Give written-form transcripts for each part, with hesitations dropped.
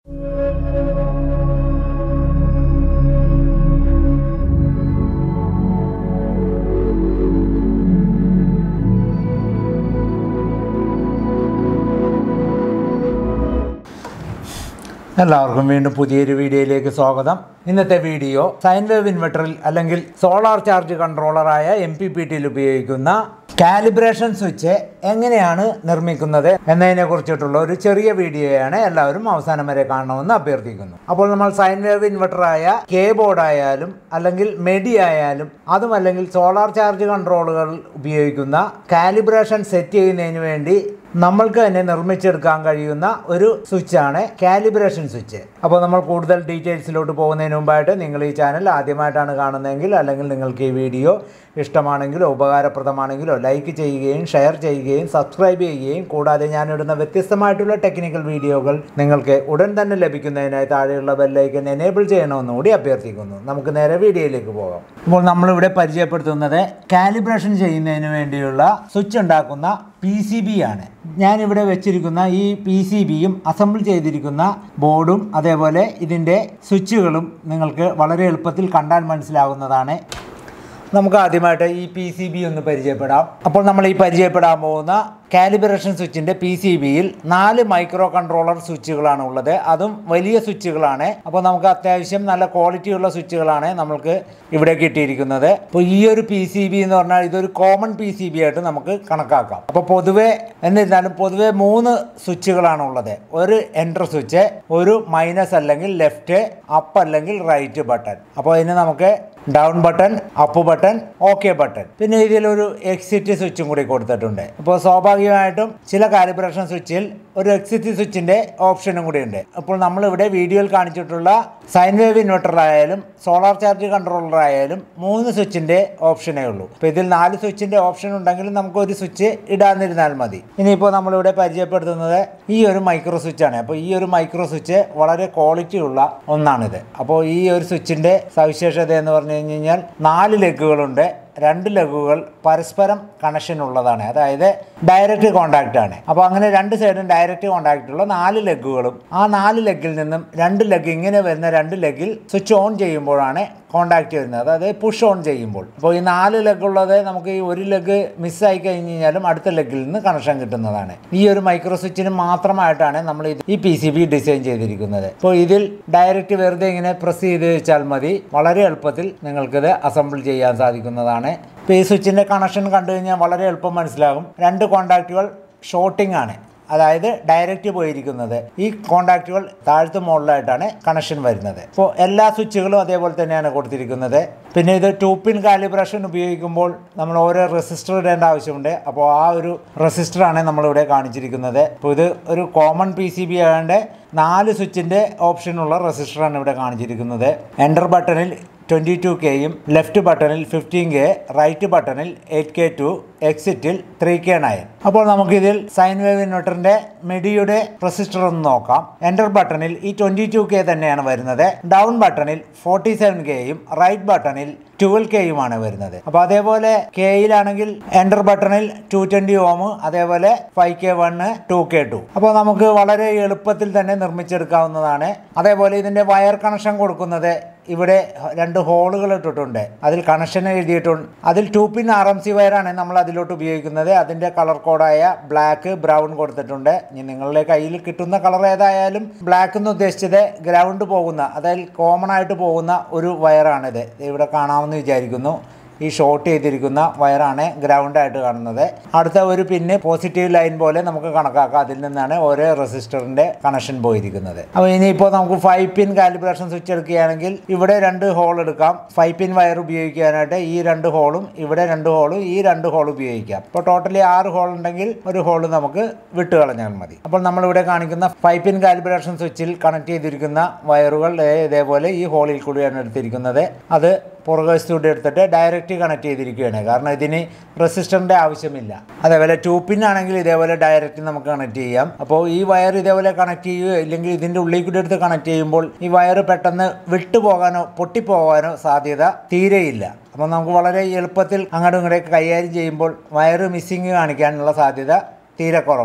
എല്ലാവർക്കും വീണ്ടും പുതിയൊരു വീഡിയോയിലേക്ക് സ്വാഗതം. ഇന്നത്തെ വീഡിയോ സൈൻ വേവ് ഇൻവെർട്ടറിൽ അല്ലെങ്കിൽ സോളാർ ചാർജ് കൺട്രോളറായ MPPT ഉപയോഗിക്കുന്ന കാലിബ്രേഷൻ സ്വിച്ച് എങ്ങനെയാണ് നിർമ്മിക്കുന്നത് എന്നതിനെ കുറിച്ചിട്ടുള്ള ഒരു ചെറിയ വീഡിയോയാണ്. എല്ലാവരും അവസാനം വരെ കാണണമെന്ന് അഭ്യർത്ഥിക്കുന്നു. അപ്പോൾ നമ്മൾ സൈൻ വേവ് ഇൻവെർട്ടറായ ബോർഡ് ആയാലും അല്ലെങ്കിൽ മെഡി ആയാലും അതും അല്ലെങ്കിൽ സോളാർ ചാർജ് കൺട്രോളുകൾ ഉപയോഗിക്കുന്ന കാലിബ്രേഷൻ സെറ്റ് ചെയ്യുന്നതിന് വേണ്ടി നമ്മൾക്ക് തന്നെ നിർമ്മിച്ചെടുക്കാൻ കഴിയുന്ന ഒരു സ്വിച്ചാണ് കാലിബ്രേഷൻ സ്വിച്ച്. അപ്പോൾ നമ്മൾ കൂടുതൽ ഡീറ്റെയിൽസിലോട്ട് പോകുന്നതിന് മുമ്പായിട്ട് നിങ്ങൾ ഈ ചാനൽ ആദ്യമായിട്ടാണ് കാണുന്നതെങ്കിൽ അല്ലെങ്കിൽ നിങ്ങൾക്ക് ഈ വീഡിയോ ഇഷ്ടമാണെങ്കിലോ ഉപകാരപ്രദമാണെങ്കിലോ ലൈക്ക് ചെയ്യുകയും ഷെയർ ചെയ്യുകയും സബ്സ്ക്രൈബ് ചെയ്യുകയും കൂടാതെ ഞാനിടുന്ന വ്യത്യസ്തമായിട്ടുള്ള ടെക്നിക്കൽ വീഡിയോകൾ നിങ്ങൾക്ക് ഉടൻ തന്നെ ലഭിക്കുന്നതിനായി താഴെയുള്ള ബെല്ലൈക്കൻ എനേബിൾ ചെയ്യണമെന്നുകൂടി അഭ്യർത്ഥിക്കുന്നു. നമുക്ക് നേരെ വീഡിയോയിലേക്ക് പോകാം. ഇപ്പോൾ നമ്മളിവിടെ പരിചയപ്പെടുത്തുന്നത് കാലിബ്രേഷൻ ചെയ്യുന്നതിന് വേണ്ടിയുള്ള സ്വിച്ച് ഉണ്ടാക്കുന്ന PCB ആണ്. ഞാനിവിടെ വെച്ചിരിക്കുന്ന ഈ PCBയും അസംബിൾ ചെയ്തിരിക്കുന്ന ബോർഡും അതേപോലെ ഇതിൻ്റെ സ്വിച്ചുകളും നിങ്ങൾക്ക് വളരെ എളുപ്പത്തിൽ കണ്ടാൽ മനസ്സിലാകുന്നതാണ്. നമുക്ക് ആദ്യമായിട്ട് ഈ PCB ഒന്ന് പരിചയപ്പെടാം. അപ്പോൾ നമ്മൾ ഈ പരിചയപ്പെടാൻ പോകുന്ന കാലിബ്രേഷൻ സ്വിച്ചിൻ്റെ PCBയിൽ 4 മൈക്രോ കൺട്രോളർ സ്വിച്ചുകളാണ് ഉള്ളത്. അതും വലിയ സ്വിച്ചുകളാണ്. അപ്പോൾ നമുക്ക് അത്യാവശ്യം നല്ല ക്വാളിറ്റിയുള്ള സ്വിച്ചുകളാണ് നമ്മൾക്ക് ഇവിടെ കിട്ടിയിരിക്കുന്നത്. അപ്പോൾ ഈ ഒരു PCB എന്ന് പറഞ്ഞാൽ ഇതൊരു കോമൺ PCB ആയിട്ട് നമുക്ക് കണക്കാക്കാം. അപ്പോൾ എന്നിരുന്നാലും പൊതുവെ 3 സ്വിച്ചുകളാണ് ഉള്ളത്. ഒരു എൻ്റർ സ്വിച്ച്, ഒരു മൈനസ് അല്ലെങ്കിൽ ലെഫ്റ്റ്, അപ്പ് അല്ലെങ്കിൽ റൈറ്റ് ബട്ടൺ. അപ്പോൾ അതിന് നമുക്ക് down button, up button, okay button, പിന്നെ ഇതിലൊരു എക്സിറ്റ് സ്വിച്ചും കൂടി കൊടുത്തിട്ടുണ്ട്. അപ്പോൾ സ്വാഭാവികമായിട്ടും ചില കാലിബ്രേഷൻ സ്വിച്ചിൽ ഒരു എക്സിറ്റ് സ്വിച്ചിൻ്റെ ഓപ്ഷനും കൂടി ഉണ്ട്. അപ്പോൾ നമ്മളിവിടെ വീഡിയോയിൽ കാണിച്ചിട്ടുള്ള സൈൻ വേവ് ഇൻവെർട്ടറായാലും സോളാർ ചാർജ് കൺട്രോളറായാലും 3 സ്വിച്ചിൻ്റെ ഓപ്ഷനേ ഉള്ളൂ. അപ്പോൾ ഇതിൽ 4 സ്വിച്ചിൻ്റെ ഓപ്ഷൻ ഉണ്ടെങ്കിലും നമുക്ക് ഒരു സ്വിച്ച് ഇടാതിരുന്നാൽ മതി. ഇനിയിപ്പോൾ നമ്മളിവിടെ പരിചയപ്പെടുത്തുന്നത് ഈ ഒരു മൈക്രോ സ്വിച്ചാണ്. അപ്പോൾ ഈ ഒരു മൈക്രോ സ്വിച്ച് വളരെ ക്വാളിറ്റി ഉള്ള ഒന്നാണിത്. അപ്പോൾ ഈ ഒരു സ്വിച്ചിൻ്റെ സവിശേഷത എന്ന് പറഞ്ഞു കഴിഞ്ഞാൽ 4 ലെഗുകളുണ്ട്. 2 ലെഗുകൾ പരസ്പരം കണക്ഷൻ ഉള്ളതാണ്, അതായത് ഡയറക്റ്റ് കോണ്ടാക്റ്റ് ആണ്. അപ്പോൾ അങ്ങനെ 2 സൈഡും ഡയറക്റ്റ് കോണ്ടാക്റ്റ് ഉള്ള 4 ലെഗുകളും ആ 4 ലെഗിൽ നിന്നും 2 ലെഗ് ഇങ്ങനെ വരുന്ന 2 ലെഗിൽ സ്വിച്ച് ഓൺ ചെയ്യുമ്പോഴാണ് കോണ്ടാക്റ്റ് വരുന്നത്, അതായത് പുഷ് ഓൺ ചെയ്യുമ്പോൾ. അപ്പോൾ ഈ 4 ലെഗ് ഉള്ളത് നമുക്ക് ഈ ഒരു ലെഗ് മിസ്സായി കഴിഞ്ഞ് കഴിഞ്ഞാലും അടുത്ത ലെഗിൽ നിന്ന് കണക്ഷൻ കിട്ടുന്നതാണ്. ഈ ഒരു മൈക്രോ സ്വിച്ചിന് മാത്രമായിട്ടാണ് നമ്മൾ ഈ PCB ഡിസൈൻ ചെയ്തിരിക്കുന്നത്. അപ്പോൾ ഇതിൽ ഡയറക്റ്റ് വെറുതെ ഇങ്ങനെ പ്രസ് ചെയ്ത് വെച്ചാൽ മതി, വളരെ എളുപ്പത്തിൽ നിങ്ങൾക്കിത് അസംബിൾ ചെയ്യാൻ സാധിക്കുന്നതാണ്. ഇപ്പോൾ ഈ സ്വിച്ചിൻ്റെ കണക്ഷൻ കണ്ടു കഴിഞ്ഞാൽ വളരെ എളുപ്പം മനസ്സിലാകും. 2 കോണ്ടാക്റ്റുകൾ ഷോർട്ടിംഗ് ആണ്, അതായത് ഡയറക്റ്റ് പോയിരിക്കുന്നത്. ഈ കോണ്ടാക്റ്റുകൾ താഴത്ത് മുകളിലായിട്ടാണ് കണക്ഷൻ വരുന്നത്. അപ്പോൾ എല്ലാ സ്വിച്ചുകളും അതേപോലെ തന്നെയാണ് കൊടുത്തിരിക്കുന്നത്. പിന്നെ ഇത് 2 പിൻ കാലിബ്രേഷൻ ഉപയോഗിക്കുമ്പോൾ നമ്മൾ ഓരോ റെസിസ്റ്റർ ഇടേണ്ട ആവശ്യമുണ്ട്. അപ്പോൾ ആ ഒരു റെസിസ്റ്ററാണ് നമ്മളിവിടെ കാണിച്ചിരിക്കുന്നത്. അപ്പോൾ ഇത് ഒരു കോമൺ PCB ആയതുകൊണ്ട് 4 സ്വിച്ചിൻ്റെ ഓപ്ഷനുള്ള റെസിസ്റ്ററാണ് ഇവിടെ കാണിച്ചിരിക്കുന്നത്. എൻ്റർ ബട്ടണിൽ 22Kയും ലെഫ്റ്റ് ബട്ടണിൽ 15K, റൈറ്റ് ബട്ടണിൽ 8K2, എക്സിറ്റിൽ 3K9. അപ്പോൾ നമുക്കിതിൽ സൈൻ വേവ് ഇൻവെർട്ടറിൻ്റെ മെഡിയുടെ റെസിസ്റ്റർ ഒന്ന് നോക്കാം. എൻ്റർ ബട്ടണിൽ ഈ 22K തന്നെയാണ് വരുന്നത്. ഡൗൺ ബട്ടണിൽ 47Kയും റൈറ്റ് ബട്ടണിൽ 12Kയുമാണ് വരുന്നത്. അപ്പോൾ അതേപോലെ Kയിലാണെങ്കിൽ എൻ്റർ ബട്ടണിൽ 220 ഓം, അതേപോലെ 5K1, 2K2. അപ്പോൾ നമുക്ക് വളരെ എളുപ്പത്തിൽ തന്നെ നിർമ്മിച്ചെടുക്കാവുന്നതാണ്. അതേപോലെ ഇതിൻ്റെ വയർ കണക്ഷൻ കൊടുക്കുന്നത് ഇവിടെ 2 ഹോളുകൾ ഇട്ടിട്ടുണ്ട്. അതിൽ കണക്ഷൻ എഴുതിയിട്ടുണ്ട്. അതിൽ 2 പിൻ RMC വയറാണ് നമ്മൾ അതിലോട്ട് ഉപയോഗിക്കുന്നത്. അതിൻ്റെ കളർ കോഡായ ബ്ലാക്ക്, ബ്രൗൺ കൊടുത്തിട്ടുണ്ട്. ഇനി നിങ്ങളുടെ കയ്യിൽ കിട്ടുന്ന കളർ ഏതായാലും, ബ്ലാക്ക് എന്ന് ഉദ്ദേശിച്ചത് ഗ്രൗണ്ട് പോകുന്ന, അതായത് കോമൺ ആയിട്ട് പോകുന്ന ഒരു വയറാണിത്. ഇവിടെ കാണാമെന്ന് വിചാരിക്കുന്നു. ഈ ഷോർട്ട് ചെയ്തിരിക്കുന്ന വയറാണ് ഗ്രൗണ്ടായിട്ട് കാണുന്നത്. അടുത്ത ഒരു പിന്ന് പോസിറ്റീവ് ലൈൻ പോലെ നമുക്ക് കണക്കാക്കാം. അതിൽ നിന്നാണ് ഓരോ റെസിസ്റ്ററിൻ്റെ കണക്ഷൻ പോയിരിക്കുന്നത്. അപ്പോൾ ഇനിയിപ്പോൾ നമുക്ക് 5 പിൻ കാലിബ്രേഷൻ സ്വിച്ച് എടുക്കുകയാണെങ്കിൽ ഇവിടെ 2 ഹോൾ എടുക്കാം. 5 പിൻ വയർ ഉപയോഗിക്കാനായിട്ട് ഈ 2 ഹോളും ഇവിടെ 2 ഹോളും ഈ 2 ഹോൾ ഉപയോഗിക്കാം. അപ്പോൾ ടോട്ടലി 6 ഹോൾ ഉണ്ടെങ്കിൽ ഒരു ഹോൾ നമുക്ക് വിട്ട് കളഞ്ഞാൽ മതി. അപ്പോൾ നമ്മളിവിടെ കാണിക്കുന്ന 5 പിൻ കാലിബ്രേഷൻ സ്വിച്ചിൽ കണക്ട് ചെയ്തിരിക്കുന്ന വയറുകൾ ഇതേപോലെ ഈ ഹോളിൽ കൂടിയാണ് എടുത്തിരിക്കുന്നത്. അത് പുറകുവശത്തൂടെ എടുത്തിട്ട് ഡയറക്റ്റ് കണക്ട് ചെയ്തിരിക്കുകയാണ്, കാരണം ഇതിന് റെസിസ്റ്ററിൻ്റെ ആവശ്യമില്ല. അതേപോലെ 2 പിൻ ആണെങ്കിൽ ഇതേപോലെ ഡയറക്റ്റ് നമുക്ക് കണക്ട് ചെയ്യാം. അപ്പോൾ ഈ വയർ ഇതേപോലെ കണക്ട് ചെയ്യുകയോ ഇല്ലെങ്കിൽ ഇതിൻ്റെ ഉള്ളിൽ കൂടി എടുത്ത് കണക്ട് ചെയ്യുമ്പോൾ ഈ വയർ പെട്ടെന്ന് വിട്ടുപോകാനോ പൊട്ടിപ്പോകാനോ സാധ്യത തീരെയില്ല. അപ്പോൾ നമുക്ക് വളരെ എളുപ്പത്തിൽ അങ്ങോട്ടും ഇങ്ങോട്ടേക്ക് കൈകാര്യം ചെയ്യുമ്പോൾ വയർ മിസ്സിങ് കാണിക്കാനുള്ള സാധ്യത തീരെ കുറവാണ്.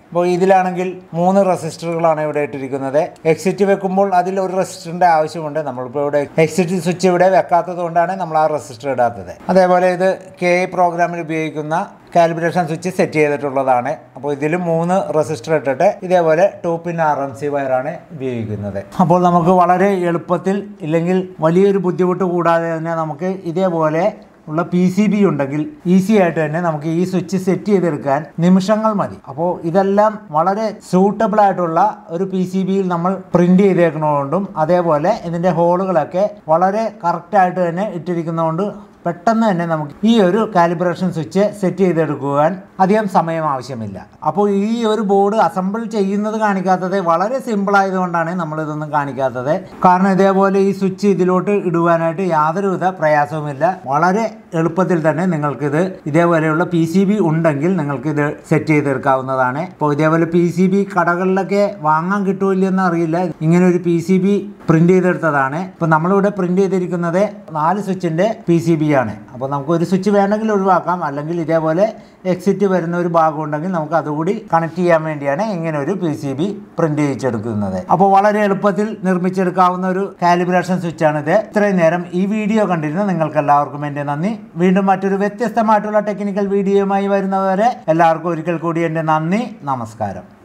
അപ്പോൾ ഇതിലാണെങ്കിൽ 3 റെസിസ്റ്ററുകളാണ് ഇവിടെ ഇട്ടിരിക്കുന്നത്. എക്സിറ്റ് വെക്കുമ്പോൾ അതിൽ ഒരു റെസിസ്റ്ററിൻ്റെ ആവശ്യമുണ്ട്. നമ്മളിപ്പോൾ ഇവിടെ എക്സിറ്റ് സ്വിച്ച് ഇവിടെ വെക്കാത്തത് കൊണ്ടാണ് നമ്മൾ ആ റെസിസ്റ്റർ ഇടാത്തത്. അതേപോലെ ഇത് KI പ്രോഗ്രാമിൽ ഉപയോഗിക്കുന്ന കാലിബ്രേഷൻ സ്വിച്ച് സെറ്റ് ചെയ്തിട്ടുള്ളതാണ്. അപ്പോൾ ഇതിൽ 3 റെസിസ്റ്റർ ഇട്ടിട്ട് ഇതേപോലെ 2 പിൻ RMC വയറാണ് ഉപയോഗിക്കുന്നത്. അപ്പോൾ നമുക്ക് വളരെ എളുപ്പത്തിൽ ഇല്ലെങ്കിൽ വലിയൊരു ബുദ്ധിമുട്ട് കൂടാതെ തന്നെ നമുക്ക് ഇതേപോലെ ഉള്ള PCB ഉണ്ടെങ്കിൽ ഈസി ആയിട്ട് തന്നെ നമുക്ക് ഈ സ്വിച്ച് സെറ്റ് ചെയ്തെടുക്കാൻ നിമിഷങ്ങൾ മതി. അപ്പോൾ ഇതെല്ലാം വളരെ സൂട്ടബിൾ ആയിട്ടുള്ള ഒരു PCBയിൽ നമ്മൾ പ്രിന്റ് ചെയ്തേക്കുന്നതുകൊണ്ടും അതേപോലെ ഇതിൻ്റെ ഹോളുകളൊക്കെ വളരെ കറക്റ്റായിട്ട് തന്നെ ഇട്ടിരിക്കുന്നതുകൊണ്ട് പെട്ടെന്ന് തന്നെ നമുക്ക് ഈ ഒരു കാലിബ്രേഷൻ സ്വിച്ച് സെറ്റ് ചെയ്തെടുക്കുവാൻ അധികം സമയം ആവശ്യമില്ല. അപ്പോൾ ഈ ഒരു ബോർഡ് അസംബിൾ ചെയ്യുന്നത് കാണിക്കാത്തത് വളരെ സിമ്പിൾ ആയതുകൊണ്ടാണ് നമ്മളിതൊന്നും കാണിക്കാത്തത്. കാരണം ഇതേപോലെ ഈ സ്വിച്ച് ഇതിലോട്ട് ഇടുവാനായിട്ട് യാതൊരുവിധ പ്രയാസവുമില്ല. വളരെ എളുപ്പത്തിൽ തന്നെ നിങ്ങൾക്കിത് ഇതേപോലെയുള്ള PCB ഉണ്ടെങ്കിൽ നിങ്ങൾക്കിത് സെറ്റ് ചെയ്തെടുക്കാവുന്നതാണ്. അപ്പോൾ ഇതേപോലെ PCB കടകളിലൊക്കെ വാങ്ങാൻ കിട്ടുമില്ലെന്ന് അറിയില്ല. ഇങ്ങനെ ഒരു PCB പ്രിന്റ് ചെയ്തെടുത്തതാണ്. ഇപ്പോൾ നമ്മളിവിടെ പ്രിന്റ് ചെയ്തിരിക്കുന്നത് 4 സ്വിച്ചിൻ്റെ PCB ആണ്. അപ്പോൾ നമുക്ക് ഒരു സ്വിച്ച് വേണമെങ്കിൽ ഒഴിവാക്കാം, അല്ലെങ്കിൽ ഇതേപോലെ എക്സിറ്റ് വരുന്ന ഒരു ഭാഗം ഉണ്ടെങ്കിൽ നമുക്ക് അതുകൂടി കണക്ട് ചെയ്യാൻ വേണ്ടിയാണ് ഇങ്ങനെ ഒരു PCB പ്രിന്റ് ചെയ്തെടുക്കുന്നത്. അപ്പോൾ വളരെ എളുപ്പത്തിൽ നിർമ്മിച്ചെടുക്കാവുന്ന ഒരു കാലിബ്രേഷൻ സ്വിച്ചാണിത്. ഇത്രയും നേരം ഈ വീഡിയോ കണ്ടിരുന്ന നിങ്ങൾക്ക് എല്ലാവർക്കും എൻ്റെ നന്ദി. വീണ്ടും മറ്റൊരു വ്യത്യസ്തമായിട്ടുള്ള ടെക്നിക്കൽ വീഡിയോയുമായി വരുന്നവരെ എല്ലാവർക്കും ഒരിക്കൽ കൂടി എൻ്റെ നന്ദി, നമസ്കാരം.